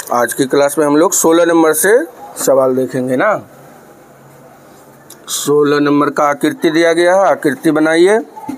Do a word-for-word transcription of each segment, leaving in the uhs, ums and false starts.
आज की क्लास में हम लोग सोलह नंबर से सवाल देखेंगे ना। सोलह नंबर का आकृति दिया गया है, आकृति बनाइए।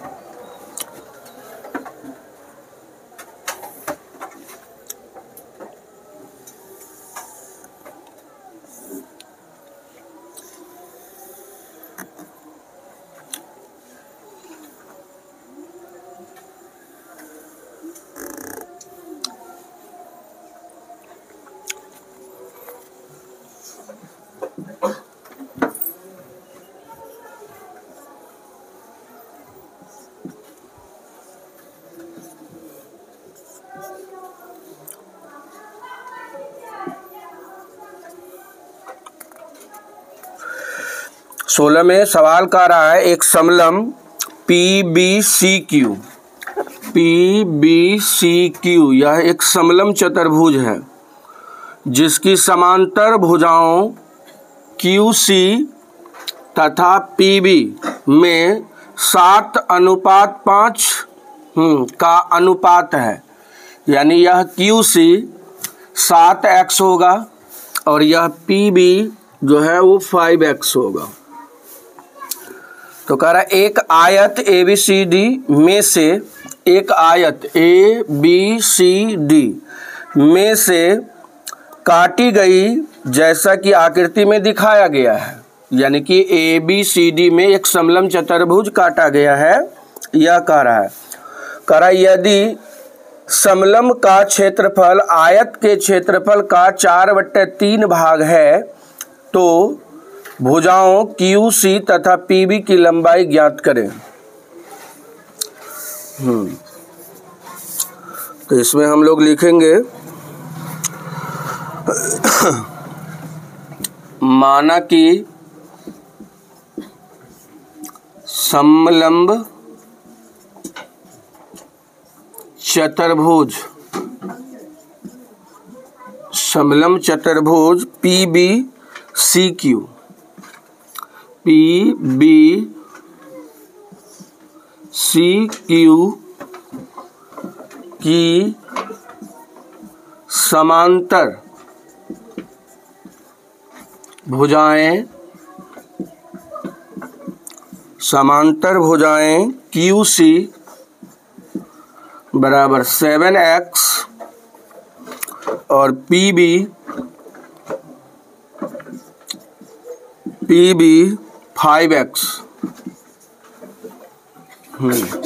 सोलह में सवाल का रहा है एक समलम P B C Q. P B C Q यह एक समलम चतुर्भुज है जिसकी समांतर भुजाओं क्यू सी तथा पी बी में सात अनुपात पाँच का अनुपात है। यानी यह क्यू सी सात एक्स होगा और यह पी बी जो है वो फाइव एक्स होगा। तो कह रहा है एक आयत ए बी सी डी में से एक आयत ए बी सी डी में से काटी गई जैसा कि आकृति में दिखाया गया है। यानी कि ए बी सी डी में एक समलम चतुर्भुज काटा गया है, यह कह रहा है। कह रहा है यदि समलम का क्षेत्रफल आयत के क्षेत्रफल का चार बट्टे तीन भाग है तो भुजाओं क्यू सी तथा पी बी की लंबाई ज्ञात करें। हम्म तो इसमें हम लोग लिखेंगे माना कि समलंब चतुर्भुज समलंब चतुर्भुज P B C Q P B C Q की समांतर भुजाएं समांतर भुजाएं क्यू सी बराबर सेवन एक्स और P B P B five X. Hmm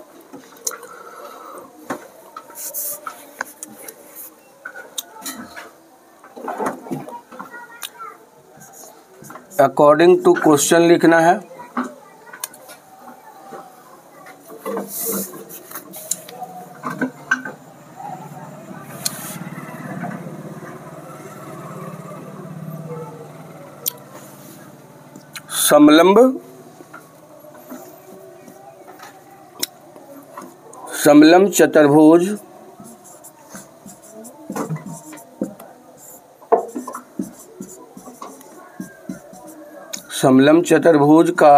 according to question लिखना है। समलंब समलंब चतुर्भुज समलंब चतुर्भुज का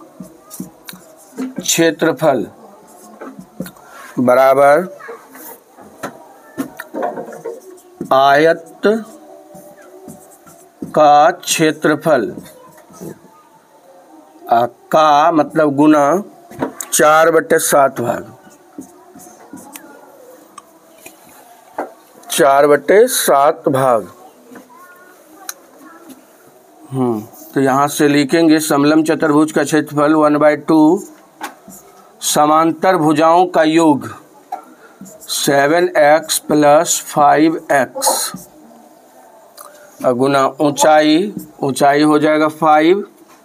क्षेत्रफल बराबर आयत का क्षेत्रफल आ, का मतलब गुना चार बटे सात भाग चार बटे सात भाग। हम्म तो यहाँ से लिखेंगे समलंब चतुर्भुज का क्षेत्रफल वन बाई टू समांतर भुजाओं का योग seven X plus five X गुना ऊंचाई ऊंचाई हो जाएगा फाइव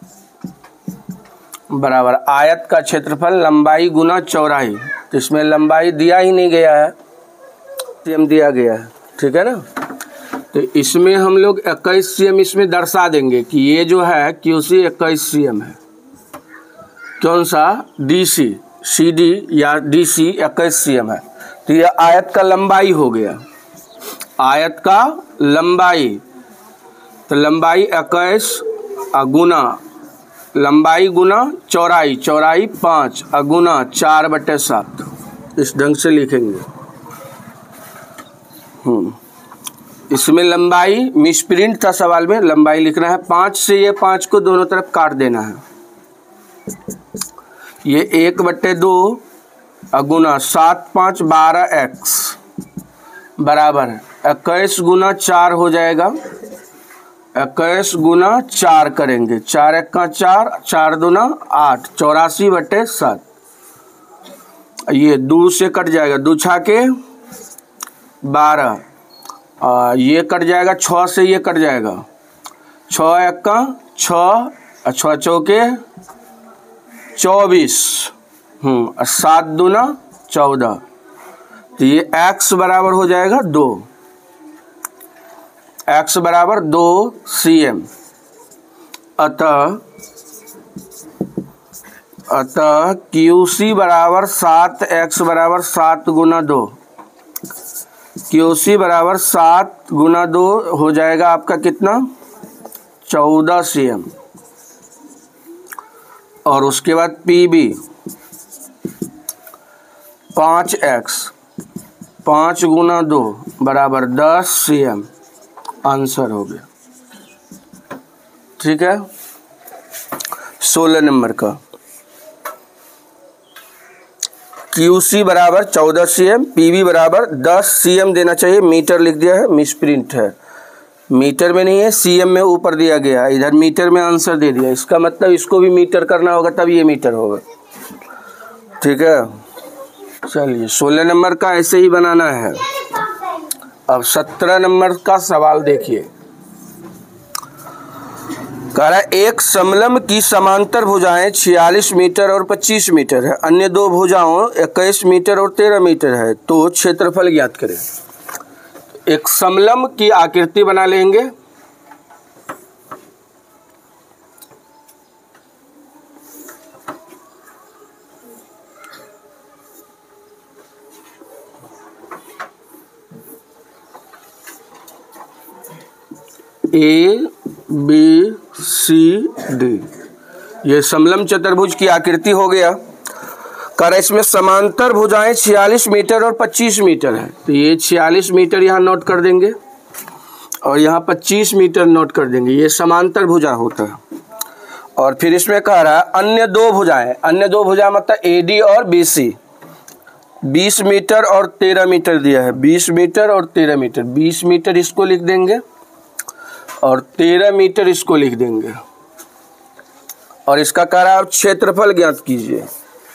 बराबर आयत का क्षेत्रफल लंबाई गुना चौड़ाई। तो इसमें लंबाई दिया ही नहीं गया है, सीएम दिया गया है, ठीक है ना। तो इसमें हम लोग इक्कीस सीएम इसमें दर्शा देंगे कि ये जो है क्यू सी इक्कीस सीएम है। कौन सा डी सी सी डी या डी सी इक्कीस सीएम है। तो ये आयत का लंबाई हो गया, आयत का लंबाई। तो लंबाई इक्कीस गुना लंबाई गुना चौड़ाई चौड़ाई पाँच गुना चार बटे सात। इस ढंग से लिखेंगे। हम्म इसमें लंबाई मिसप्रिंट था सवाल में, लंबाई लिखना है। पाँच से ये पाँच को दोनों तरफ काट देना है। ये एक बट्टे दो गुना सात पाँच बारह एक्स बराबर इक्कीस गुना चार हो जाएगा। इक्कीस गुना चार करेंगे, चार एक का चार, चार दूना आठ, चौरासी बट्टे सात। ये दो से कट जाएगा, दो छा के बारह, ये कट जाएगा, छः से ये कट जाएगा, छः एक का छः, छः चौके चौबीस, हम्म सात दूना चौदह। तो ये x बराबर हो जाएगा दो, x बराबर दो सी एम। अतः अतः क्यू सी बराबर सात, एक्स बराबर सात गुना दो, क्यू सी बराबर सात गुना दो हो जाएगा आपका कितना, चौदह सी एम। और उसके बाद पी बी पाँच एक्स, पाँच गुना दो बराबर दस सी एम। आंसर हो गया। ठीक है, सोलह नंबर का क्यू सी बराबर चौदह सी एम, पी बी बराबर दस सी एम देना चाहिए। मीटर लिख दिया है, मिसप्रिंट है, मीटर में नहीं है, सी एम में ऊपर दिया गया है, इधर मीटर में आंसर दे दिया। इसका मतलब इसको भी मीटर करना होगा तब ये मीटर होगा। ठीक है, चलिए सोलह नंबर का ऐसे ही बनाना है। अब सत्रह नंबर का सवाल देखिए, कह रहा है एक समलंब की समांतर भुजाएं छियालीस मीटर और पच्चीस मीटर है, अन्य दो भुजाओं इक्कीस मीटर और तेरह मीटर है, तो क्षेत्रफल ज्ञात करें। एक समलंब की आकृति बना लेंगे। ए बी सी डी, ये समलंब चतुर्भुज की आकृति हो गया। कर इसमें समांतर भुजाएं छियालीस मीटर और पच्चीस मीटर है, तो ये छियालीस मीटर यहाँ नोट कर देंगे और यहाँ पच्चीस मीटर नोट कर देंगे, ये समांतर भुजा होता है। और फिर इसमें कह रहा है अन्य दो भुजाएं, अन्य दो भुजा मतलब ए डी और बी सी, बीस मीटर और तेरह मीटर दिया है, बीस मीटर और तेरह मीटर, बीस मीटर इसको लिख देंगे और तेरह मीटर इसको लिख देंगे। और इसका कह रहा है क्षेत्रफल ज्ञात कीजिए।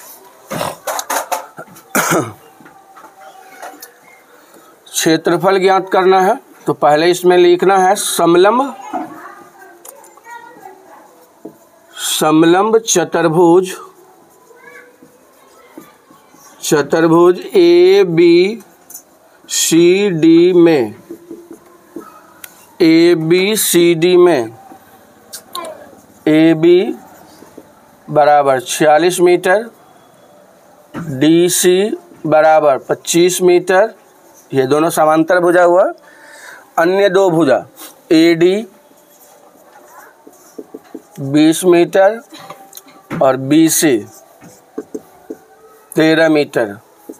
क्षेत्रफल ज्ञात करना है तो पहले इसमें लिखना है समलंब, समलंब चतुर्भुज, चतुर्भुज ए बी सी डी में, ए बी सी डी में ए बी बराबर छियालीस मीटर, डी सी बराबर पच्चीस मीटर, ये दोनों समांतर भुजा हुआ। अन्य दो भुजा ए डी बीस मीटर और बी सी तेरह मीटर,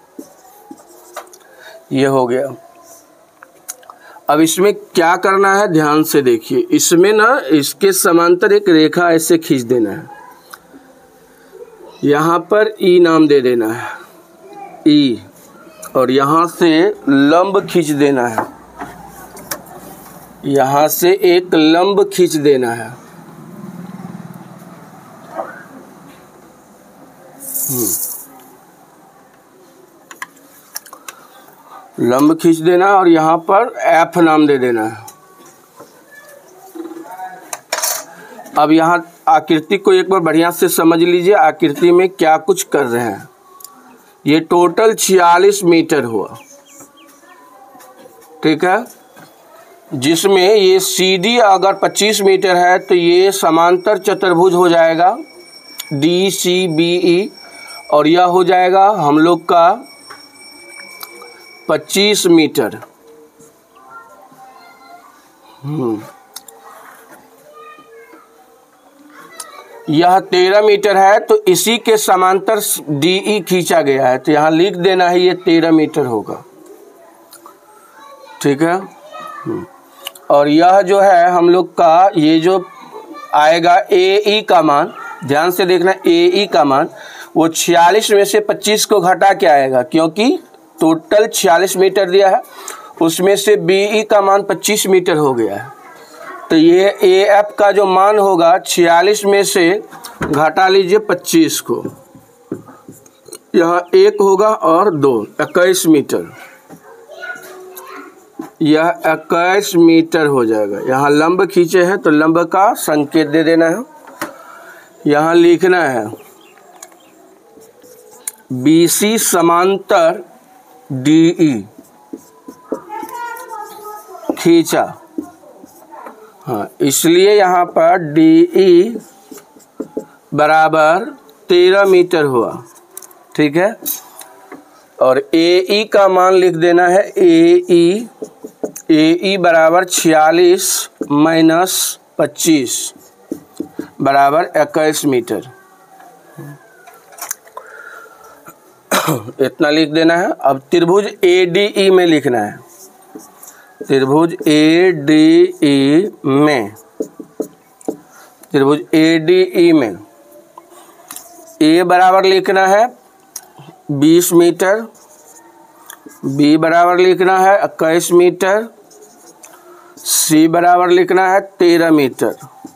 ये हो गया। अब इसमें क्या करना है ध्यान से देखिए, इसमें ना इसके समांतर एक रेखा ऐसे खींच देना है, यहाँ पर ई नाम दे देना है, ई, और यहाँ से लंब खींच देना है, यहाँ से एक लंब खींच देना है। लंब खींच देना और यहाँ पर एफ नाम दे देना है। अब यहाँ आकृति को एक बार बढ़िया से समझ लीजिए, आकृति में क्या कुछ कर रहे हैं। ये टोटल छियालीस मीटर हुआ, ठीक है, जिसमें ये सीधी अगर पच्चीस मीटर है तो ये समांतर चतुर्भुज हो जाएगा डी सी बी ई, और यह हो जाएगा हम लोग का पच्चीस मीटर। हम्म यह तेरह मीटर है तो इसी के समांतर डी ई खींचा गया है, तो यहाँ लिख देना है ये तेरह मीटर होगा। ठीक है, और यह जो है हम लोग का ये जो आएगा ए ई का मान, ध्यान से देखना, ए ई का मान वो छियालीस में से पच्चीस को घटा के आएगा, क्योंकि टोटल छियालीस मीटर दिया है, उसमें से बी ई का मान पच्चीस मीटर हो गया है। तो ये ए एफ का जो मान होगा छियालीस में से घटा लीजिए पच्चीस को, यहाँ एक होगा और दो, इक्कीस मीटर, यह इक्कीस मीटर हो जाएगा। यहाँ लंब खींचे हैं तो लंब का संकेत दे देना है, यहाँ लिखना है बी सी समांतर डी ई खींचा, हाँ इसलिए यहाँ पर डी ई बराबर तेरह मीटर हुआ, ठीक है। और ए ई का मान लिख देना है ए ई, ए ई बराबर छियालीस माइनस पच्चीस बराबर इक्कीस मीटर, इतना लिख देना है। अब त्रिभुज ए डी ई में लिखना है, त्रिभुज ए डी ई में, त्रिभुज ए डी ई में ए बराबर लिखना है बीस मीटर, बी बराबर लिखना है इक्कीस मीटर, सी बराबर लिखना है तेरह मीटर।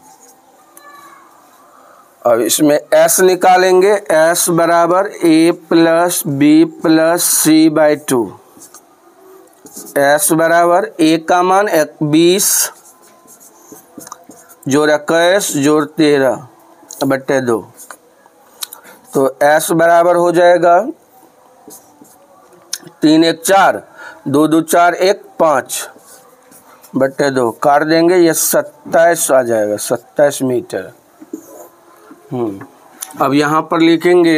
अब इसमें एस निकालेंगे, एस बराबर A plus B plus C by two, S बराबर ए का मान बीस जोड़ इक्कीस जोड़ तेरह बट्टे दो, तो एस बराबर हो जाएगा तीन एक चार, दो दो चार एक पाँच बट्टे दो, काट देंगे, ये सत्ताईस आ जाएगा, सत्ताईस मीटर। हम्म अब यहाँ पर लिखेंगे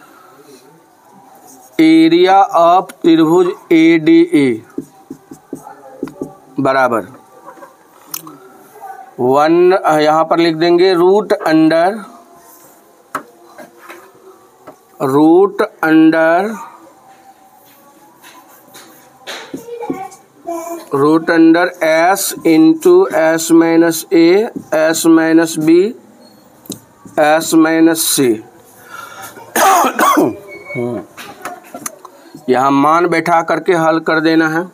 एरिया ऑफ त्रिभुज ए डी ई बराबर वन, यहाँ पर लिख देंगे root under, root under root under S into S minus A S minus B S minus C. यहाँ मान बैठा करके हल कर देना है,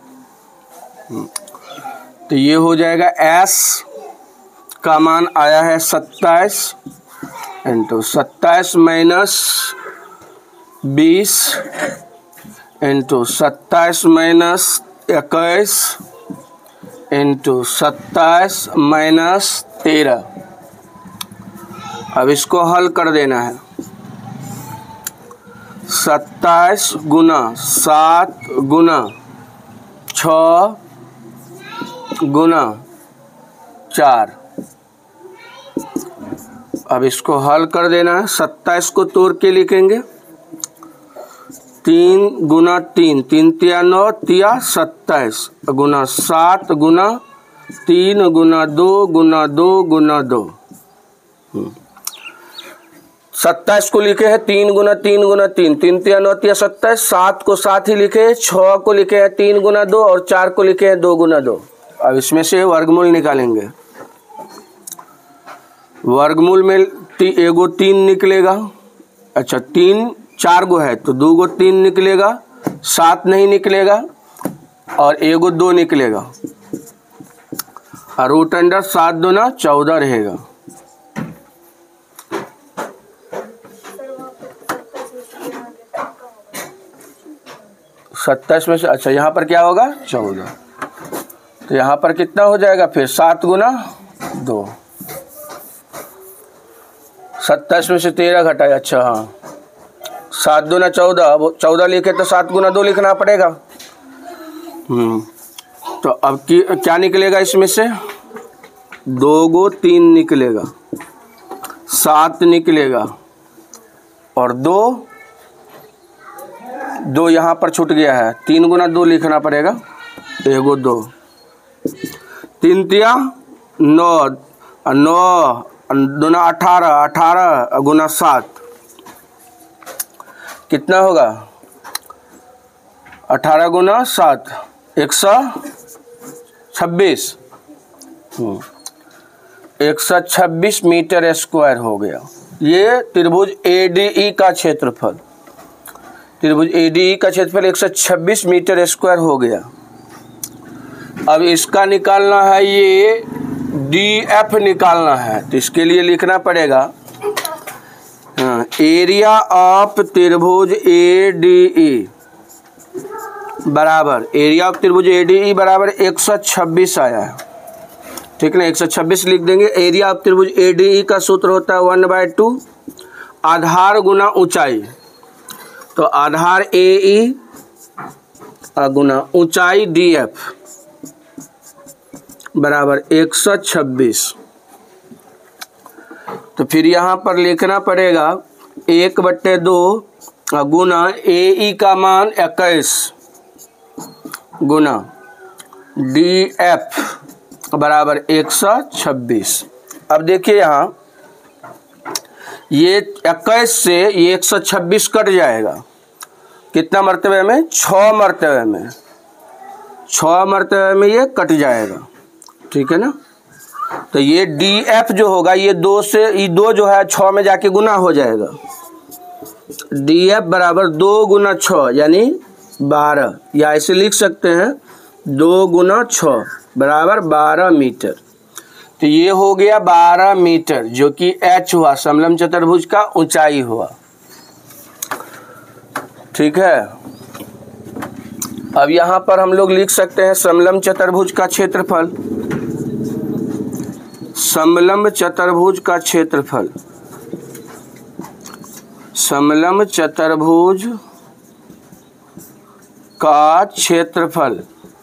तो ये हो जाएगा एस का मान आया है सत्ताईस इंटू सत्ताईस माइनस बीस इंटू सत्ताईस माइनस इक्कीस इंटू सत्ताईस माइनस तेरह। अब इसको हल कर देना है, सत्ताईस गुना सात गुना छ गुना चार, अब इसको हल कर देना है। सत्ताईस को तोड़ के लिखेंगे, तीन गुना तीन, तीन तिया नौ, तिया सत्ताईस गुना सात गुना तीन गुना दो गुना दो गुना दो, सत्ताईस को लिखे हैं तीन गुना तीन गुना तीन, तीन तिया नौ तिया सत्ताईस, सात को सात ही लिखे, छः को लिखे हैं तीन गुना दो और चार को लिखे हैं दो गुना दो। अब इसमें से वर्गमूल निकालेंगे, वर्गमूल में ती, एगो तीन निकलेगा, अच्छा तीन चार गो है तो दो गो तीन निकलेगा, सात नहीं निकलेगा और एगो दो निकलेगा, और रूट अंडर सात दो ना चौदह रहेगा। सत्ताईस में से अच्छा यहाँ पर क्या होगा चौदह, तो यहाँ पर कितना हो जाएगा फिर सात गुना दो, सत्ताईस में से तेरह घटाए, अच्छा हाँ सात दो ना चौदह, वो चौदह लिखे तो सात गुना दो लिखना पड़ेगा। हम्म तो अब की क्या निकलेगा इसमें से, दो गो तीन निकलेगा, सात निकलेगा और दो दो यहाँ पर छूट गया है, तीन गुना दो लिखना पड़ेगा, एगो दो, तीन तिया नौ, नौ दूना अठारह, अठारह गुना सात कितना होगा, अठारह गुना सात एक सौ छब्बीस एक सौ छब्बीस मीटर स्क्वायर हो गया। ये त्रिभुज ए डी ई का क्षेत्रफल, त्रिभुज ए डी ई का क्षेत्रफल एक सौ छब्बीस मीटर स्क्वायर हो गया। अब इसका निकालना है, ये डी एफ निकालना है, तो इसके लिए लिखना पड़ेगा हाँ, एरिया ऑफ त्रिभुज ए डी ई बराबर, एरिया ऑफ त्रिभुज ए डी ई बराबर एक सौ छब्बीस आया है, ठीक ना। एक सौ छब्बीस लिख देंगे। एरिया ऑफ त्रिभुज ए डी ई का सूत्र होता है वन बाय टू आधार गुना ऊंचाई, तो आधार ए ई गुना ऊंचाई डी एफ बराबर एक सौ छब्बीस। तो फिर यहाँ पर लिखना पड़ेगा एक बट्टे दो गुना ए ई का मान इक्कीस गुना डी एफ बराबर एक सौ छब्बीस। अब देखिए यहाँ ये इक्कीस से ये एक सौ छब्बीस कट जाएगा, कितना मरतबे में, छः मरतबे में, छः मरतबे में ये कट जाएगा, ठीक है ना। तो ये डी एफ जो होगा ये दो से, ये दो जो है छः में जाके गुना हो जाएगा, डी एफ बराबर दो गुना छः यानी बारह, या ऐसे लिख सकते हैं दो गुना छः बराबर बारह मीटर। तो ये हो गया बारह मीटर जो कि एच हुआ, समलंब चतुर्भुज का ऊंचाई हुआ, ठीक है। अब यहाँ पर हम लोग लिख सकते हैं समलंब चतुर्भुज का क्षेत्रफल, समलंब चतुर्भुज का क्षेत्रफल, समलंब चतुर्भुज का क्षेत्रफल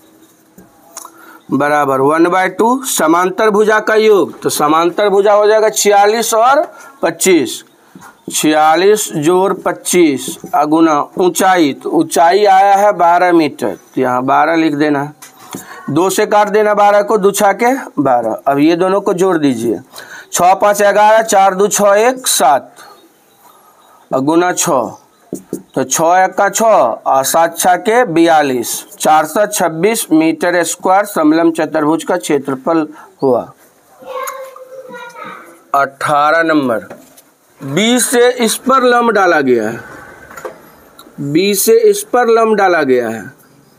बराबर वन बाय टू समांतर भुजा का योग, तो समांतर भुजा हो जाएगा छियालीस और पच्चीस, छियालीस जोड़ पच्चीस अगुना ऊंचाई, तो ऊंचाई आया है बारह मीटर, तो यहाँ बारह लिख देना है, दो से काट देना बारह को, दो छः के बारह। अब ये दोनों को जोड़ दीजिए, छः पाँच ग्यारह, चार दो छः एक सात अगुना छः, तो छः एक का छः और सात छः के बयालीस, चार सौ छब्बीस मीटर स्क्वायर समलंब चतुर्भुज का क्षेत्रफल हुआ। अठारह नंबर, बी से इस पर लंब डाला गया है, बी से इस पर लंब डाला गया है,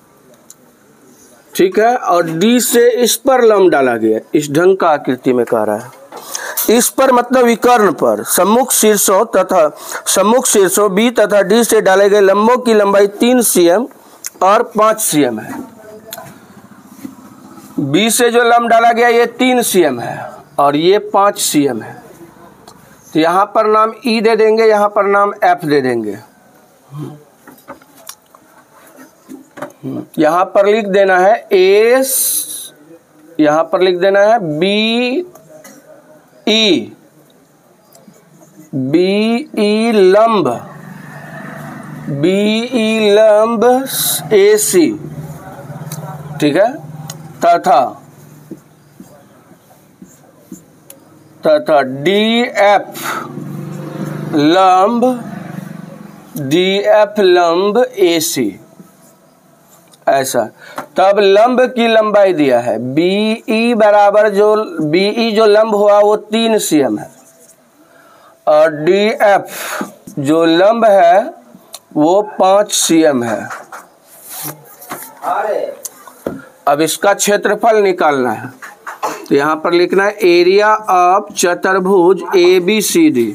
ठीक है, और डी से इस पर लंब डाला गया, इस ढंग का आकृति में कह रहा है। इस पर मतलब विकर्ण पर सम्मुख शीर्षों तथा सम्मुख शीर्षों बी तथा डी से डाले गए लंबों की लंबाई तीन सीएम और पाँच सीएम है। बी से जो लंब डाला गया ये तीन सीएम है और ये पाँच सीएम है, तो यहाँ पर नाम ई दे देंगे, यहाँ पर नाम एफ दे देंगे, यहाँ पर लिख देना है एस, यहाँ पर लिख देना है बी ई, बी ई लंब, बी ई लंब ए सी, ठीक है, तथा तथा डी एफ लंब, डी एफ लंब ए सी, ऐसा। तब लंब की लंबाई दिया है बी ई बराबर, जो बी ई जो लंब हुआ वो तीन सीएम है और डी एफ जो लंब है वो पाँच सीएम है। अब इसका क्षेत्रफल निकालना है, तो यहाँ पर लिखना है एरिया ऑफ चतुर्भुज ए बी सी डी,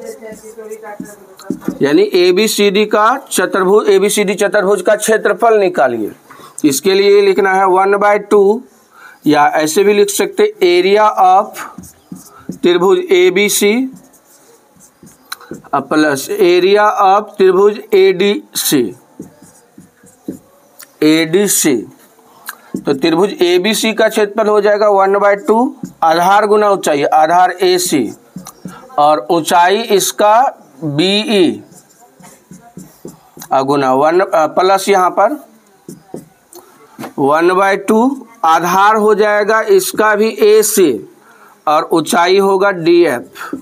यानी ए बी सी डी का चतुर्भुज, ए बी सी डी चतुर्भुज का क्षेत्रफल निकालिए। इसके लिए लिखना है वन बाय टू, या ऐसे भी लिख सकते एरिया ऑफ त्रिभुज A B C plus area of त्रिभुज A D C, A D सी। तो त्रिभुज ए बी सी का क्षेत्रफल हो जाएगा वन बाय टू आधार गुना ऊंचाई, आधार ए सी और ऊंचाई इसका बी ई गुना वन प्लस यहाँ पर वन बाय टू आधार हो जाएगा इसका भी ए सी और ऊंचाई होगा डी एफ।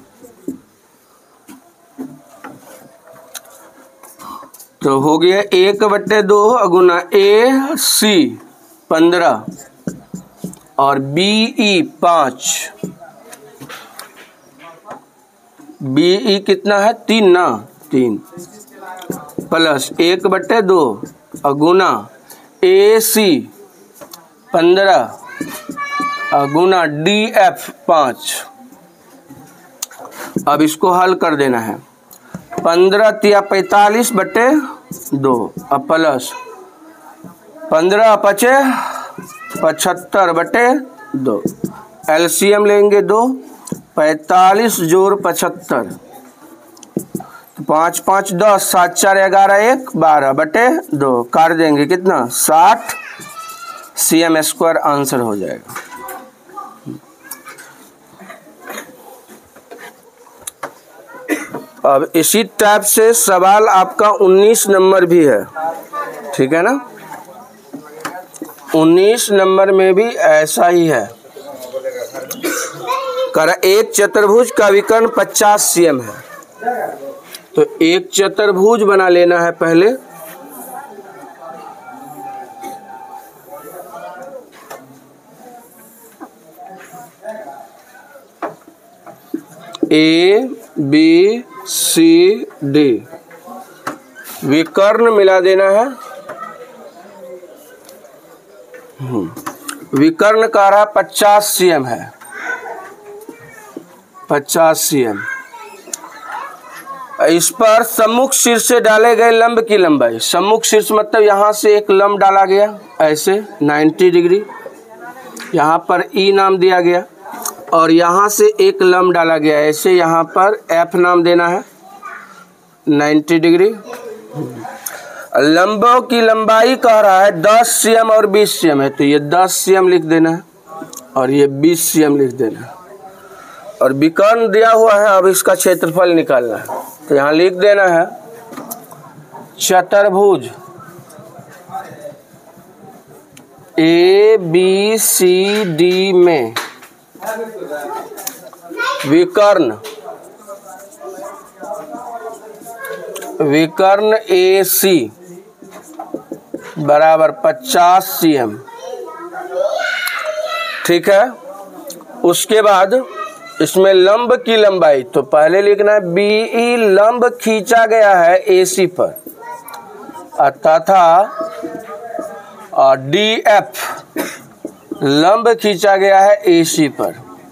तो हो गया एक बट्टे दो गुना ए सी पंद्रह और बीई पाँच, बीई कितना है तीन ना, तीन प्लस एक बटे दो अगुना ए सी पंद्रह अगुना डी एफ पाँच। अब इसको हल कर देना है, पंद्रह तिया पैंतालीस बटे दो, अब प्लस पंद्रह पचे पचहत्तर बटे दो, एलसीएम लेंगे दो, पैंतालीस जोड़ पचहत्तर, पाँच पाँच दस, सात चार ग्यारह, एक बारह बटे दो, काट देंगे कितना साठ सी एम स्क्वायर आंसर हो जाएगा। अब इसी टाइप से सवाल आपका उन्नीस नंबर भी है, ठीक है ना। उन्नीस नंबर में भी ऐसा ही है, कर एक चतुर्भुज का विकर्ण पचास सी एम है, तो एक चतुर्भुज बना लेना है पहले। ए बी सी डी विकर्ण मिला देना है। विकर्ण का रहा पचास सी एम है, पचास सी एम। इस पर सम्मुख शीर्ष से डाले गए लंब की लंबाई, सम्मुख शीर्ष मतलब यहाँ से एक लंब डाला गया ऐसे नब्बे डिग्री, यहाँ पर ई नाम दिया गया, और यहाँ से एक लंब डाला गया ऐसे, यहाँ पर एफ नाम देना है नब्बे डिग्री। लंबों की लंबाई कह रहा है दस सी एम और बीस सी एम है, तो ये दस सी एम लिख देना है और ये बीस सी एम लिख देना है, और विकर्ण दिया हुआ है। अब इसका क्षेत्रफल निकालना है, तो यहाँ लिख देना है चतुर्भुज ए बी सी डी में विकर्ण विकर्ण ए सी बराबर पचास सी एम, ठीक है। उसके बाद इसमें लंब की लंबाई, तो पहले लिखना है बीई लंब खींचा गया है एसी पर, तथा और डी एफ लंब खींचा गया है एसी पर,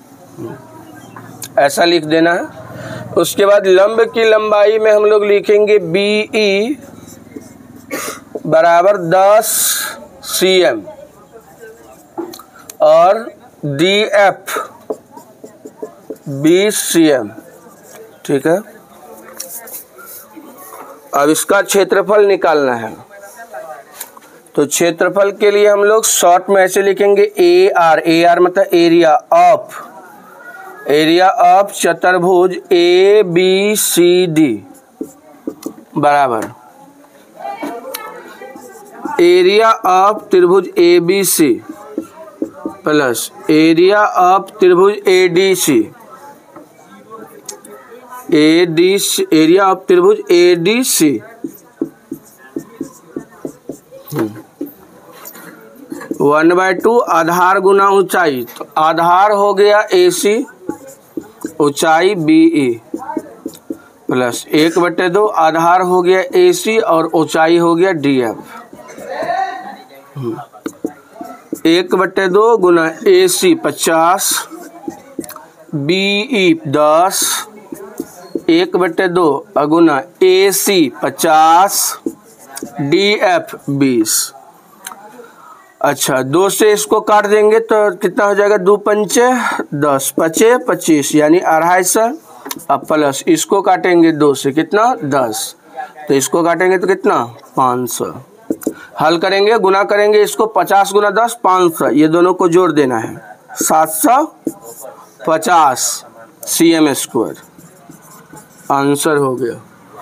ऐसा लिख देना है। उसके बाद लंब की लंबाई में हम लोग लिखेंगे बीई बराबर दस सी एम और डी एफ बीस सी एम, ठीक है। अब इसका क्षेत्रफल निकालना है, तो क्षेत्रफल के लिए हम लोग शॉर्ट में ऐसे लिखेंगे ए आर, ए आर मतलब एरिया ऑफ, एरिया ऑफ चतुर्भुज ए बी सी डी बराबर एरिया ऑफ त्रिभुज A B C plus area of त्रिभुज A D C, A D area of त्रिभुज A D C one by two आधार गुना ऊंचाई, तो आधार हो गया ए सी, ऊंचाई बी ई प्लस एक बटे दो आधार हो गया ए सी और ऊंचाई हो गया डी एफ, एक बटे दो गुना ए सी पचास, बी ई दस, एक बटे दो अगुना ए सी पचास, डी एफ बीस। अच्छा, दो से इसको काट देंगे तो कितना हो जाएगा, दो पंचे दस, पचे पच्चीस यानी अढ़ाई सौ। अब प्लस इसको काटेंगे दो से कितना दस, तो इसको काटेंगे तो कितना पाँच सौ। हल करेंगे, गुना करेंगे इसको, पचास गुना दस पाँच सौ, ये दोनों को जोड़ देना है, सात सौ पचास सी एम स्क्वायर आंसर हो गया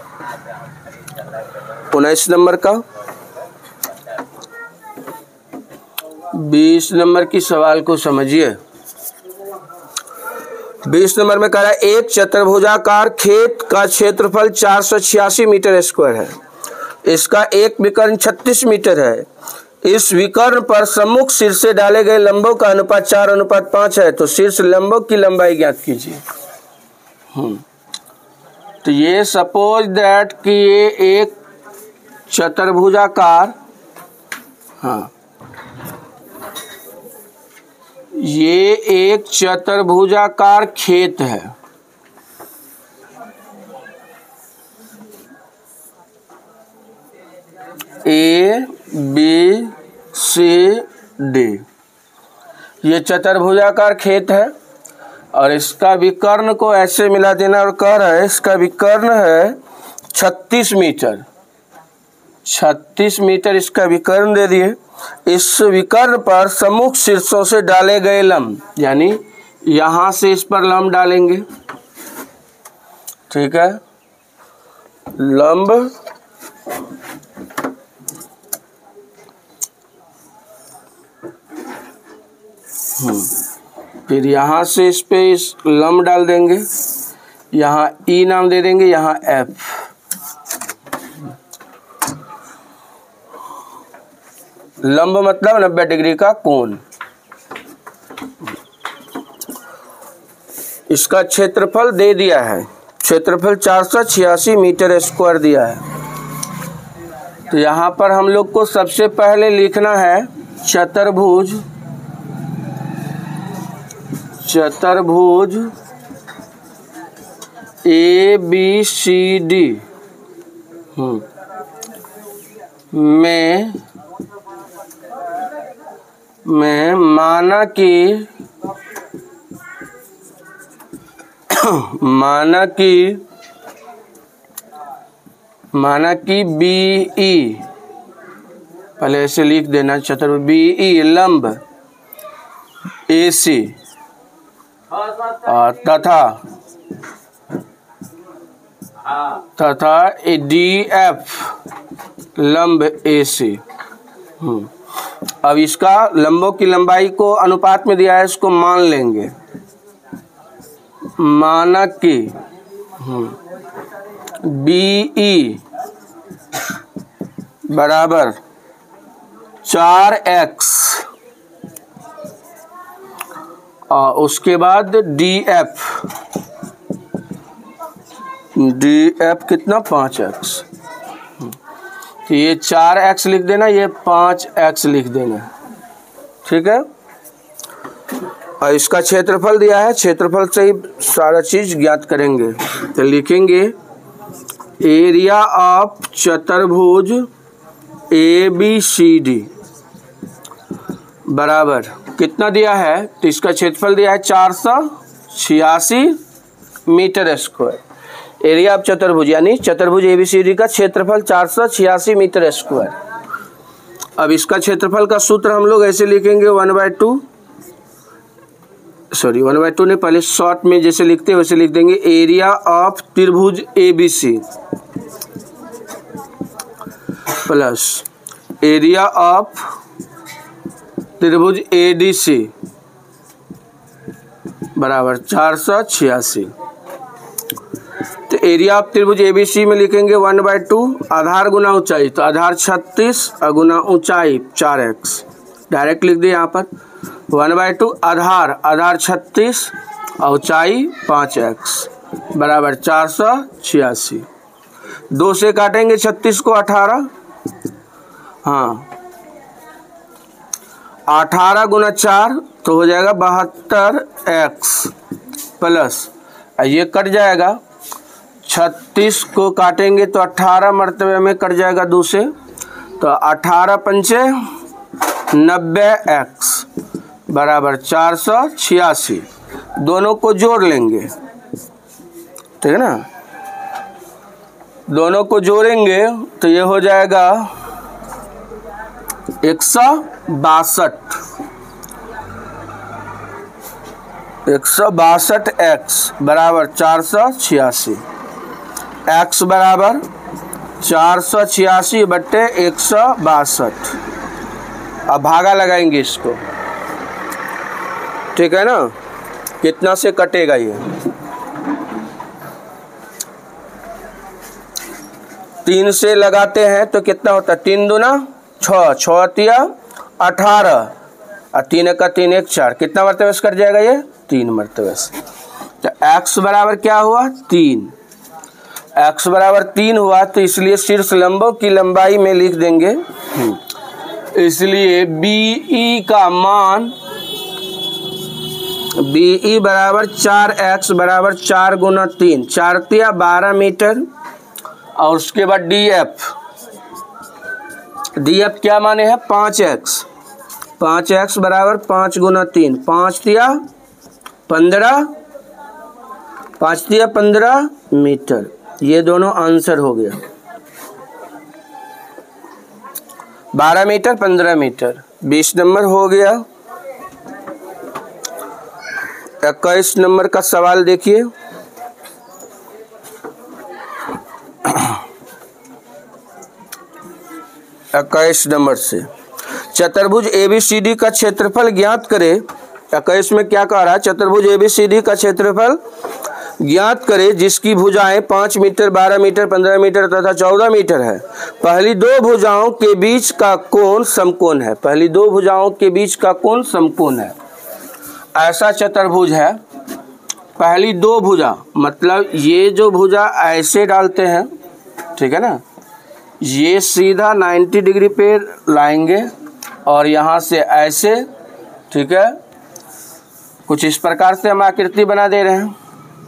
उन्नीस नंबर का। बीस नंबर की सवाल को समझिए। बीस नंबर में कह रहा है एक चतुर्भुजाकार खेत का क्षेत्रफल चार सौ छियासी मीटर स्क्वायर है, इसका एक विकर्ण छत्तीस मीटर है, इस विकर्ण पर सम्मुख शीर्ष से डाले गए लंबों का अनुपात चार अनुपात पाँच है, तो शीर्ष लंबों की लंबाई ज्ञात कीजिए। हम्म तो ये सपोज दैट कि ये एक चतुर्भुजाकार, हाँ ये एक चतुर्भुजाकार खेत है। ए बी सी डी, ये चतुर्भुजाकार खेत है और इसका विकर्ण को ऐसे मिला देना और कह रहा है इसका विकर्ण है छत्तीस मीटर। छत्तीस मीटर इसका विकर्ण दे दिए। इस विकर्ण पर सम्मुख शीर्षों से डाले गए लंब, यानी यहां से इस पर लंब डालेंगे, ठीक है। लंब हम्म फिर यहां से इस पे इस लंब डाल देंगे, यहाँ ई नाम दे देंगे, यहाँ एफ। लंब मतलब नब्बे डिग्री का कोण। इसका क्षेत्रफल दे दिया है, क्षेत्रफल चार सौ छियासी मीटर स्क्वायर दिया है। तो यहाँ पर हम लोग को सबसे पहले लिखना है चतुर्भुज, चतुर्भुज ए बी सी डी में में माना कि माना कि माना कि बी ई, पहले ऐसे लिख देना चतुर्भुज बी ई लंब ए सी तथा तथा डी एफ लंब ए सी। अब इसका लंबों की लंबाई को अनुपात में दिया है, इसको मान लेंगे। माना कि बी ई बराबर चार एक्स और उसके बाद डी एफ, डी एफ कितना पाँच एक्स। तो ये चार एक्स लिख देना, ये पाँच एक्स लिख देना, ठीक है। और इसका क्षेत्रफल दिया है, क्षेत्रफल से ही सारा चीज ज्ञात करेंगे। तो लिखेंगे एरिया ऑफ चतुर्भुज ए बी सी डी बराबर कितना दिया है, तो इसका क्षेत्रफल दिया है चार सौ छियासी मीटर स्क्वायर। एरिया ऑफ चतुर्भुज यानी चतुर्भुज एबीसीडी का क्षेत्रफल चार सौ छियासी मीटर स्क्वायर। अब इसका क्षेत्रफल का सूत्र हम लोग ऐसे लिखेंगे one by two sorry one by two ने पहले शॉर्ट में जैसे लिखते हैं वैसे लिख देंगे एरिया ऑफ त्रिभुज एबीसी प्लस एरिया ऑफ त्रिभुज एडीसी बराबर चार सौ छियासी। तो एरिया ऑफ त्रिभुज एबीसी में लिखेंगे वन बाय टू आधार गुना ऊंचाई, तो आधार छत्तीस और गुना ऊंचाई चार एक्स, डायरेक्ट लिख दिए यहाँ पर। वन बाय टू आधार आधार छत्तीस और ऊंचाई पाँच एक्स बराबर चार सौ छियासी। दो से काटेंगे छत्तीस को अठारह, हाँ अठारह गुना चार तो हो जाएगा बहत्तर एक्स प्लस ये कट जाएगा, छत्तीस को काटेंगे तो अठारह मरतबे में कट जाएगा दो से, तो अठारह पंचे नब्बे एक्स बराबर चार सौ छियासी। दोनों को जोड़ लेंगे, ठीक है ना। दोनों को जोड़ेंगे तो ये हो जाएगा एक सौ बासठ एक सौ बासठ एक्स बराबर चार सौ छियासी। एक्स बराबर चार सौ छियासी बट्टे एक सौ बासठ। अब भागा लगाएंगे इसको, ठीक है ना। कितना से कटेगा ये, तीन से लगाते हैं तो कितना होता है, तीन दूना छः, छः तिया अठारह और तीन का तीन एक चार, कितना मरतबे से कट जाएगा ये? तीन मरतबे से। तो x बराबर क्या हुआ? तीन। x बराबर तीन हुआ तो इसलिए शीर्ष लंबों की लंबाई में लिख देंगे, इसलिए बी ई का मान बी ई बराबर चार एक्स बराबर चार गुना तीन, चार तिया बारह मीटर। और उसके बाद डी एफ, डी एफ क्या माने हैं? पाँच एक्स, पाँच एक्स बराबर पाँच गुना तीन, पाँच तिया पंद्रह, पाँच तिया पंद्रह मीटर। ये दोनों आंसर हो गया, बारह मीटर पंद्रह मीटर। बीस नंबर हो गया। इक्कीस नंबर का सवाल देखिए। इक्कीस नंबर से चतुर्भुज एबीसीडी का क्षेत्रफल ज्ञात करें। इक्कीस में क्या कह रहा है? चतुर्भुज एबीसीडी का क्षेत्रफल ज्ञात करें जिसकी भुजाएं पाँच मीटर, बारह मीटर, पंद्रह मीटर तथा चौदह मीटर है। पहली दो भुजाओं के बीच का कोण समकोण है। पहली दो भुजाओं के बीच का कोण समकोण है। ऐसा चतुर्भुज है, पहली दो भुजा मतलब ये जो भुजा ऐसे डालते हैं, ठीक है ना, ये सीधा नब्बे डिग्री पे लाएंगे और यहाँ से ऐसे, ठीक है, कुछ इस प्रकार से हम आकृति बना दे रहे हैं।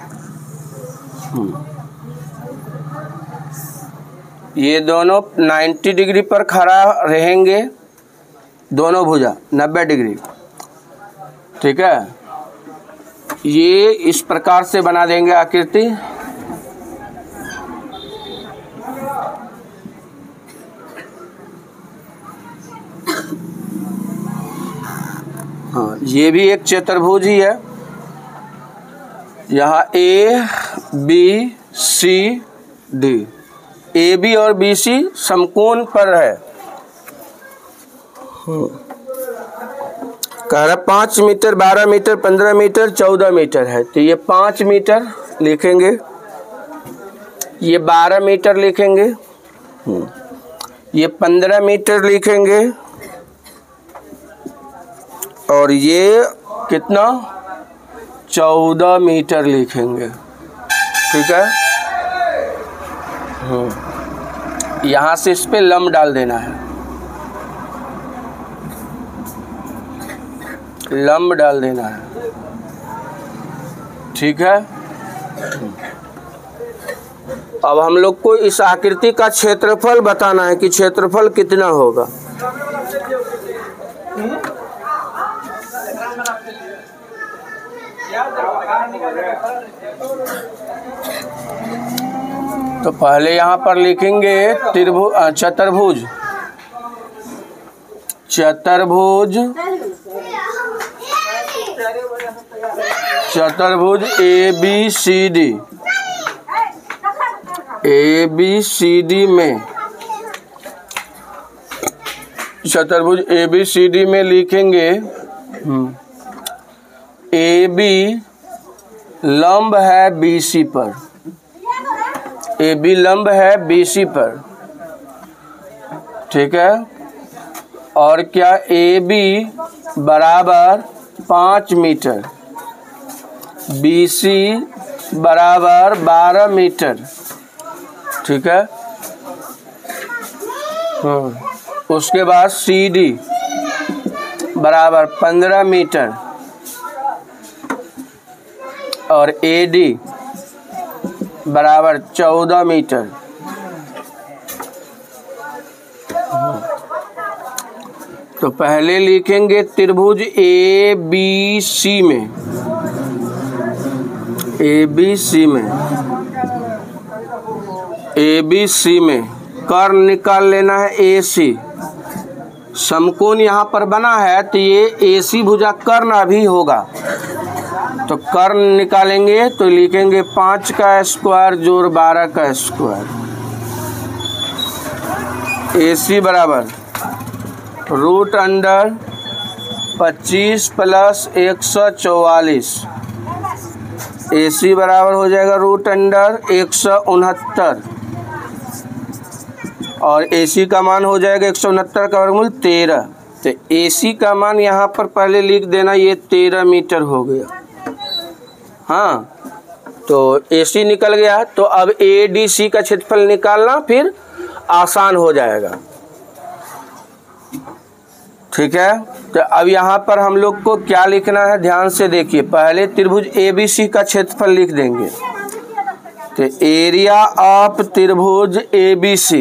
ये दोनों नब्बे डिग्री पर खड़ा रहेंगे, दोनों भुजा नब्बे डिग्री, ठीक है। ये इस प्रकार से बना देंगे आकृति। हाँ, ये भी एक चतुर्भुज ही है। यहाँ A B C D, A B और बी सी समकोण पर है। कह रहा पाँच मीटर, बारह मीटर, पंद्रह मीटर, चौदह मीटर है। तो ये पाँच मीटर लिखेंगे, ये बारह मीटर लिखेंगे, ये पंद्रह मीटर लिखेंगे और ये कितना? चौदह मीटर लिखेंगे, ठीक है। यहाँ से इस पे लंब डाल देना है, लंब डाल देना है, ठीक है। अब हम लोग को इस आकृति का क्षेत्रफल बताना है कि क्षेत्रफल कितना होगा। तो पहले यहाँ पर लिखेंगे त्रिभुज, चतुर्भुज, चतुर्भुज चतुर्भुज A B C D, A B C D में, चतुर्भुज ए बी सी डी में लिखेंगे ए बी लंब है बी सी पर, ए बी लंब है बी सी पर, ठीक है। और क्या? ए बी बराबर पाँच मीटर, बी सी बराबर बारह मीटर, ठीक है। उसके बाद सी डी बराबर पंद्रह मीटर और ए डी बराबर चौदह मीटर। तो पहले लिखेंगे त्रिभुज ए बी सी में, ए बी सी में, ए बी सी में कर्ण निकाल लेना है ए सी। समकोण यहाँ पर बना है तो ये ए सी भुजा कर्ण अभी होगा, तो कर्ण निकालेंगे तो लिखेंगे पाँच का स्क्वायर जोड़ बारह का स्क्वायर। ए सी बराबर रूट अंडर पच्चीस प्लस एक सौ चौवालीस, ए सी बराबर हो जाएगा रूट अंडर एक सौ उनहत्तर, और AC का मान हो जाएगा एक सौ उनहत्तर का वर्गमूल तेरह। तो AC का मान यहाँ पर पहले लिख देना, ये तेरह मीटर हो गया। हाँ, तो AC निकल गया। तो अब A D C का क्षेत्रफल निकालना फिर आसान हो जाएगा। ठीक है, तो अब यहाँ पर हम लोग को क्या लिखना है, ध्यान से देखिए। पहले त्रिभुज A B C का क्षेत्रफल लिख देंगे। तो एरिया ऑफ त्रिभुज A B C,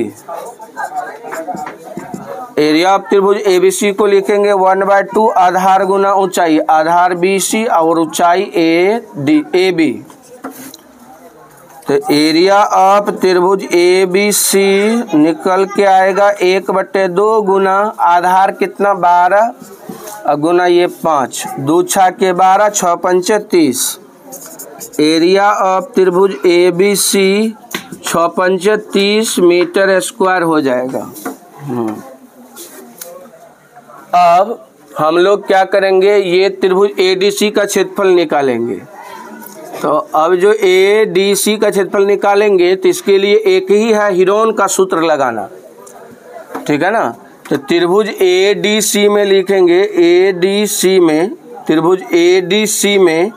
area of त्रिभुज A B C को लिखेंगे वन बाय टू आधार गुना ऊंचाई, आधार B C और ऊंचाई A D A B। तो एरिया ऑफ त्रिभुज A B C निकल के आएगा एक बट्टे दो गुना आधार कितना बारह और गुना ये पाँच, दो छः के बारह, छः पंचे तीस। एरिया ऑफ त्रिभुज A B C छः पंचे तीस मीटर स्क्वायर हो जाएगा। अब हम लोग क्या करेंगे, ये त्रिभुज A D C का क्षेत्रफल निकालेंगे। तो अब जो A D C का क्षेत्रफल निकालेंगे तो इसके लिए एक ही है, हीरोन का सूत्र लगाना। ठीक है ना। तो त्रिभुज A D C में लिखेंगे, A D C में त्रिभुज A D C में